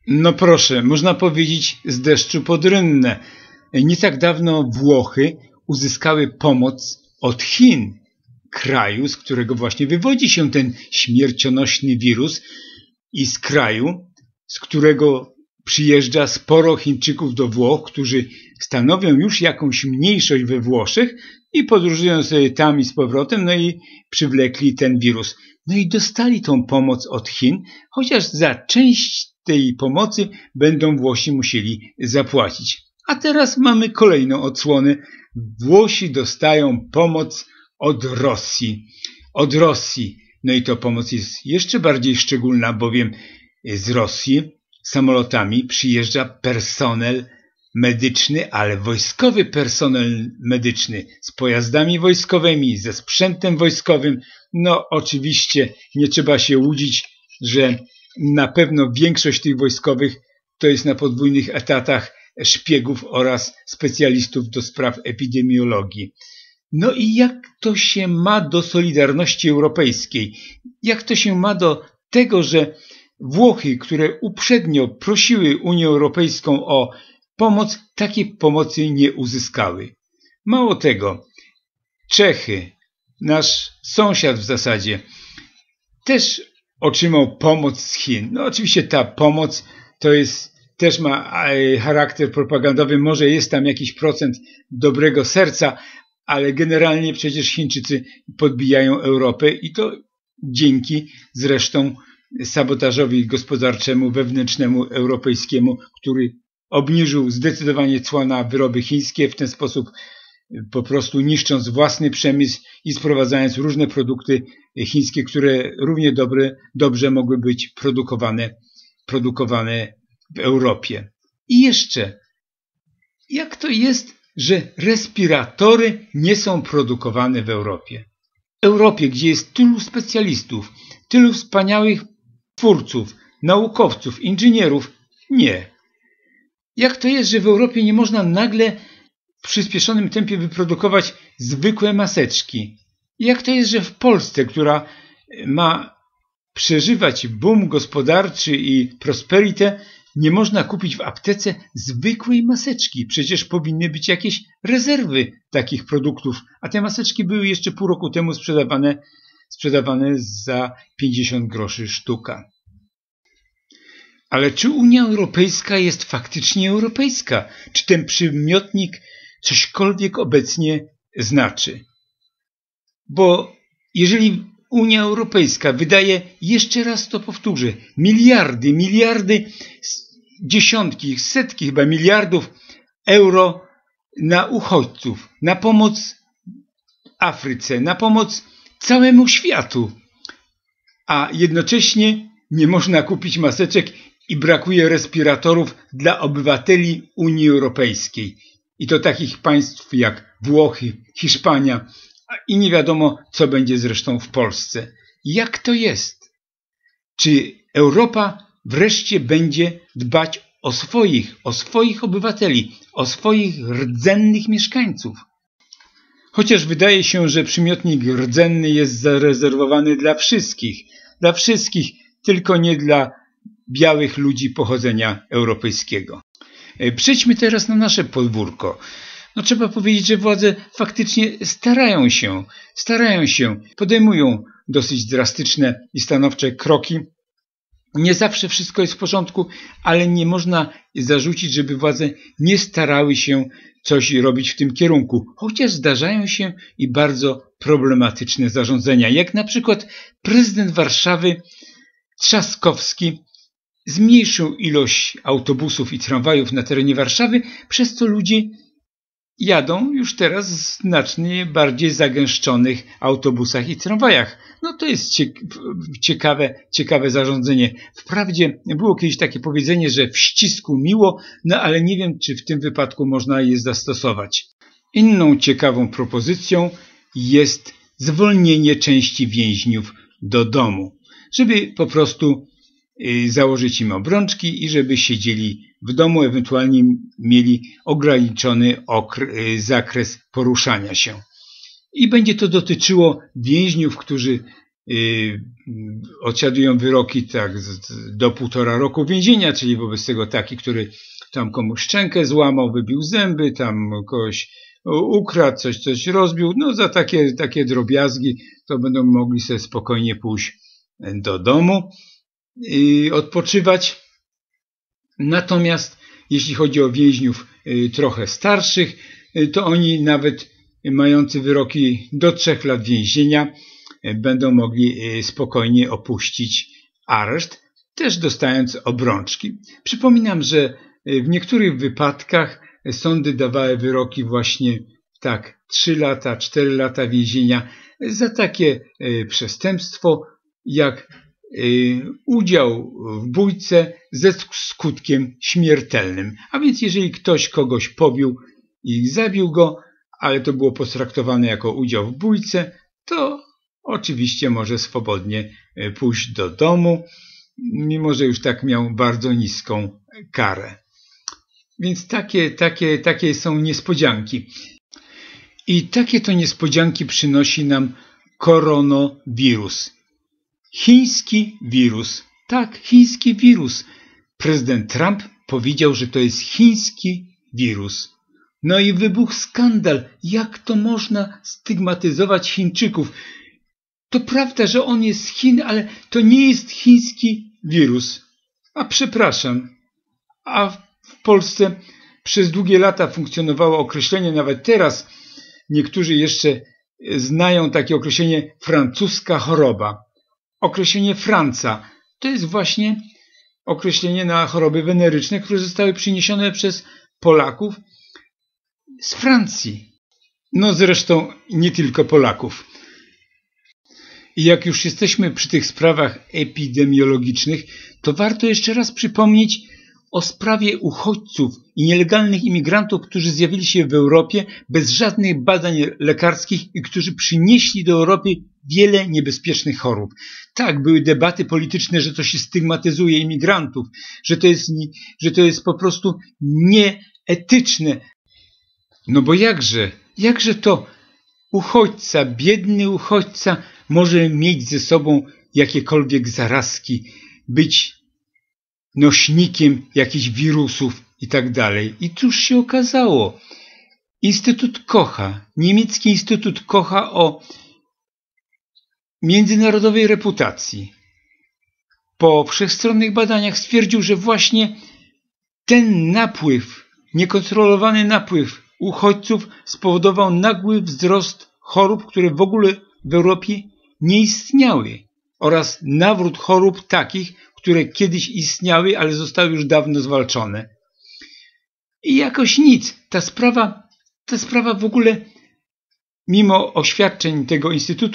No proszę, można powiedzieć z deszczu pod rynnę. Nie tak dawno Włochy uzyskały pomoc od Chin, kraju, z którego właśnie wywodzi się ten śmiercionośny wirus i z kraju, z którego przyjeżdża sporo Chińczyków do Włoch, którzy stanowią już jakąś mniejszość we Włoszech i podróżują sobie tam i z powrotem, no i przywlekli ten wirus. No i dostali tą pomoc od Chin, chociaż za część tej pomocy będą Włosi musieli zapłacić. A teraz mamy kolejną odsłonę. Włosi dostają pomoc od Rosji. Od Rosji. No i to pomoc jest jeszcze bardziej szczególna, bowiem z Rosji samolotami przyjeżdża personel medyczny, ale wojskowy personel medyczny z pojazdami wojskowymi, ze sprzętem wojskowym. No oczywiście nie trzeba się łudzić, że na pewno większość tych wojskowych to jest na podwójnych etatach szpiegów oraz specjalistów do spraw epidemiologii. No i jak to się ma do solidarności europejskiej? Jak to się ma do tego, że Włochy, które uprzednio prosiły Unię Europejską o pomoc, takiej pomocy nie uzyskały? Mało tego, Czechy, nasz sąsiad w zasadzie, też otrzymał pomoc z Chin. No oczywiście ta pomoc też ma charakter propagandowy, może jest tam jakiś procent dobrego serca, ale generalnie przecież Chińczycy podbijają Europę i to dzięki zresztą sabotażowi gospodarczemu, wewnętrznemu, europejskiemu, który obniżył zdecydowanie cła na wyroby chińskie, w ten sposób po prostu niszcząc własny przemysł i sprowadzając różne produkty chińskie, które równie dobrze mogły być produkowane w Europie. I jeszcze, jak to jest, że respiratory nie są produkowane w Europie? W Europie, gdzie jest tylu specjalistów, tylu wspaniałych twórców, naukowców, inżynierów, nie. Jak to jest, że w Europie nie można nagle w przyspieszonym tempie wyprodukować zwykłe maseczki? Jak to jest, że w Polsce, która ma przeżywać boom gospodarczy i prosperitę, nie można kupić w aptece zwykłej maseczki? Przecież powinny być jakieś rezerwy takich produktów, a te maseczki były jeszcze pół roku temu sprzedawane za 50 groszy sztuka. Ale czy Unia Europejska jest faktycznie europejska? Czy ten przymiotnik cośkolwiek obecnie znaczy? Bo jeżeli Unia Europejska wydaje, jeszcze raz to powtórzę, miliardy, dziesiątki, setki chyba miliardów euro na uchodźców, na pomoc Afryce, na pomoc całemu światu, a jednocześnie nie można kupić maseczek i brakuje respiratorów dla obywateli Unii Europejskiej. I to takich państw jak Włochy, Hiszpania i nie wiadomo, co będzie zresztą w Polsce. Jak to jest? Czy Europa wreszcie będzie dbać o swoich obywateli, o swoich rdzennych mieszkańców? Chociaż wydaje się, że przymiotnik rdzenny jest zarezerwowany dla wszystkich, tylko nie dla białych ludzi pochodzenia europejskiego. Przejdźmy teraz na nasze podwórko. No trzeba powiedzieć, że władze faktycznie starają się, podejmują dosyć drastyczne i stanowcze kroki. Nie zawsze wszystko jest w porządku, ale nie można zarzucić, żeby władze nie starały się coś robić w tym kierunku. Chociaż zdarzają się i bardzo problematyczne zarządzenia, jak na przykład prezydent Warszawy Trzaskowski zmniejszył ilość autobusów i tramwajów na terenie Warszawy, przez co ludzie jadą już teraz w znacznie bardziej zagęszczonych autobusach i tramwajach. No to jest ciekawe zarządzenie. Wprawdzie było kiedyś takie powiedzenie, że w ścisku miło, no ale nie wiem, czy w tym wypadku można je zastosować. Inną ciekawą propozycją jest zwolnienie części więźniów do domu, żeby po prostu założyć im obrączki i żeby siedzieli w domu, ewentualnie mieli ograniczony zakres poruszania się. I będzie to dotyczyło więźniów, którzy odsiadują wyroki tak do 1,5 roku więzienia, czyli wobec tego taki, który tam komuś szczękę złamał, wybił zęby, tam kogoś ukradł, coś rozbił, no za takie drobiazgi to będą mogli sobie spokojnie pójść do domu i odpoczywać. Natomiast jeśli chodzi o więźniów trochę starszych, to oni nawet mający wyroki do 3 lat więzienia będą mogli spokojnie opuścić areszt, też dostając obrączki. Przypominam, że w niektórych wypadkach sądy dawały wyroki właśnie tak 3 lata, 4 lata więzienia za takie przestępstwo jak udział w bójce ze skutkiem śmiertelnym. A więc jeżeli ktoś kogoś pobił i zabił go, ale to było potraktowane jako udział w bójce, to oczywiście może swobodnie pójść do domu, mimo że już tak miał bardzo niską karę. Więc takie są niespodzianki. I takie to niespodzianki przynosi nam koronawirus. Chiński wirus. Tak, chiński wirus. Prezydent Trump powiedział, że to jest chiński wirus. No i wybuchł skandal. Jak to można stygmatyzować Chińczyków? To prawda, że on jest z Chin, ale to nie jest chiński wirus. A przepraszam. A w Polsce przez długie lata funkcjonowało określenie, nawet teraz niektórzy jeszcze znają takie określenie francuska choroba. Określenie Franca to jest właśnie określenie na choroby weneryczne, które zostały przyniesione przez Polaków z Francji. No zresztą nie tylko Polaków. I jak już jesteśmy przy tych sprawach epidemiologicznych, to warto jeszcze raz przypomnieć o sprawie uchodźców i nielegalnych imigrantów, którzy zjawili się w Europie bez żadnych badań lekarskich i którzy przynieśli do Europy wiele niebezpiecznych chorób. Tak, były debaty polityczne, że to się stygmatyzuje imigrantów, że to jest po prostu nieetyczne. No bo jakże to uchodźca, biedny uchodźca może mieć ze sobą jakiekolwiek zarazki, być nośnikiem jakichś wirusów i tak dalej. I cóż się okazało? Instytut Kocha, niemiecki Instytut Kocha o międzynarodowej reputacji, po wszechstronnych badaniach stwierdził, że właśnie ten napływ, niekontrolowany napływ uchodźców spowodował nagły wzrost chorób, które w ogóle w Europie nie istniały, oraz nawrót chorób takich, które kiedyś istniały, ale zostały już dawno zwalczone. I jakoś nic. Ta sprawa w ogóle, mimo oświadczeń tego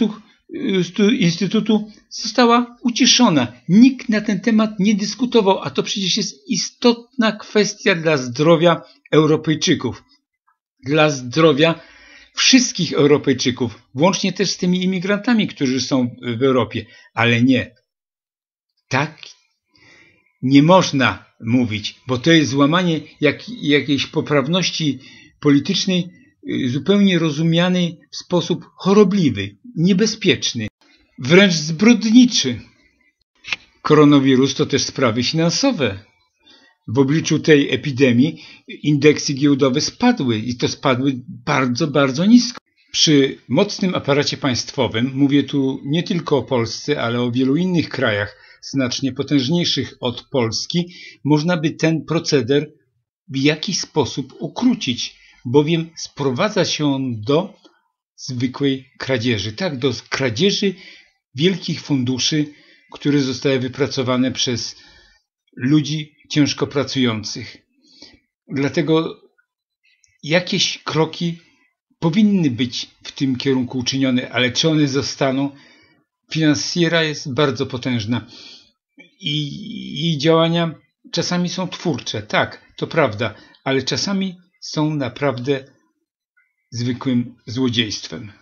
instytutu została uciszona. Nikt na ten temat nie dyskutował, a to przecież jest istotna kwestia dla zdrowia Europejczyków. Dla zdrowia wszystkich Europejczyków, włącznie też z tymi imigrantami, którzy są w Europie. Ale nie. Tak nie można mówić, bo to jest złamanie jakiejś poprawności politycznej, zupełnie rozumianej w sposób chorobliwy, niebezpieczny, wręcz zbrodniczy. Koronawirus to też sprawy finansowe. W obliczu tej epidemii indeksy giełdowe spadły i to spadły bardzo, bardzo nisko. Przy mocnym aparacie państwowym, mówię tu nie tylko o Polsce, ale o wielu innych krajach znacznie potężniejszych od Polski, można by ten proceder w jakiś sposób ukrócić, bowiem sprowadza się on do zwykłej kradzieży. Tak, do kradzieży wielkich funduszy, które zostały wypracowane przez ludzi ciężko pracujących. Dlatego jakieś kroki powinny być w tym kierunku uczynione, ale czy one zostaną? Finansjera jest bardzo potężna i jej działania czasami są twórcze, tak, to prawda, ale czasami są naprawdę zwykłym złodziejstwem.